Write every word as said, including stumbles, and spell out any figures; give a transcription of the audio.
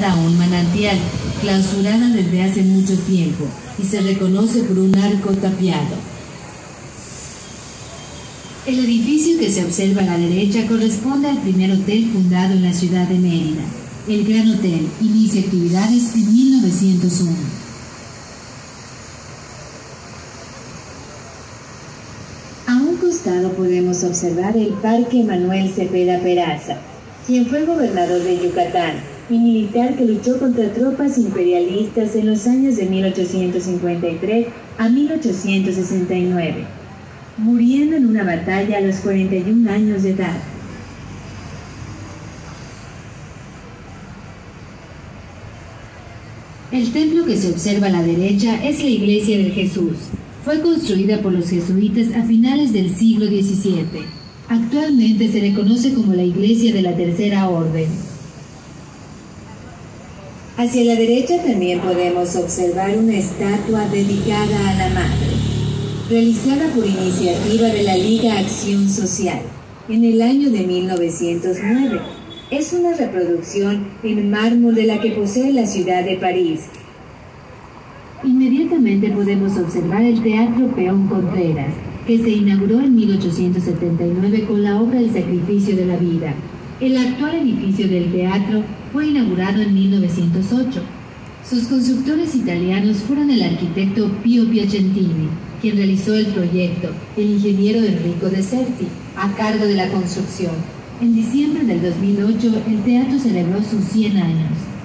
conectada a un manantial, clausurada desde hace mucho tiempo, y se reconoce por un arco tapiado. El edificio que se observa a la derecha corresponde al primer hotel fundado en la ciudad de Mérida. El Gran Hotel inicia actividades en mil novecientos uno. A un costado podemos observar el Parque Manuel Cepeda Peraza, quien fue gobernador de Yucatán y militar que luchó contra tropas imperialistas en los años de mil ochocientos cincuenta y tres a mil ochocientos sesenta y nueve, muriendo en una batalla a los cuarenta y un años de edad. El templo que se observa a la derecha es la Iglesia del Jesús. Fue construida por los jesuitas a finales del siglo diecisiete. Actualmente se le conoce como la Iglesia de la Tercera Orden. Hacia la derecha también podemos observar una estatua dedicada a la Madre, realizada por iniciativa de la Liga Acción Social en el año de mil novecientos nueve. Es una reproducción en mármol de la que posee la ciudad de París. Inmediatamente podemos observar el Teatro Peón Contreras, que se inauguró en mil ochocientos setenta y nueve con la obra El Sacrificio de la Vida. El actual edificio del teatro fue inaugurado en mil novecientos ocho. Sus constructores italianos fueron el arquitecto Pio Piacentini, quien realizó el proyecto, el ingeniero Enrico Deserti, a cargo de la construcción. En diciembre del dos mil ocho, el teatro celebró sus cien años.